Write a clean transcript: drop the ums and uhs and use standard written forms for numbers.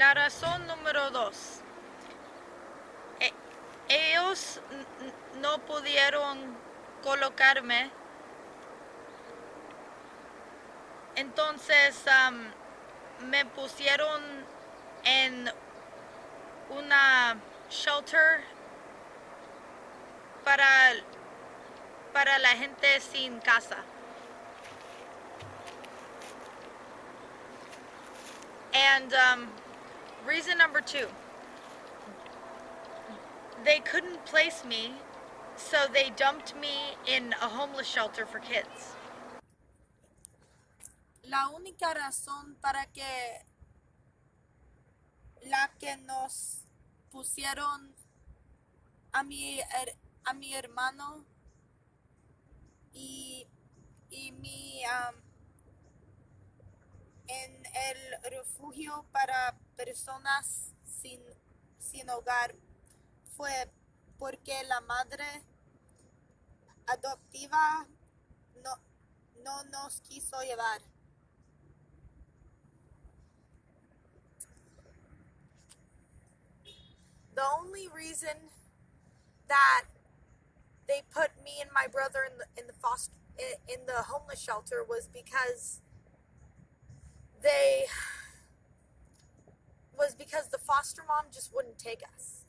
La razón número dos. Ellos no pudieron colocarme. Entonces me pusieron en una shelter para la gente sin casa. And reason number two, they couldn't place me, so they dumped me in a homeless shelter for kids. La única razón para que nos pusieron a mi hermano y mi en el refugio para personas sin hogar fue porque la madre adoptiva no nos quiso llevar. The only reason that they put me and my brother in the homeless shelter was because the foster mom just wouldn't take us.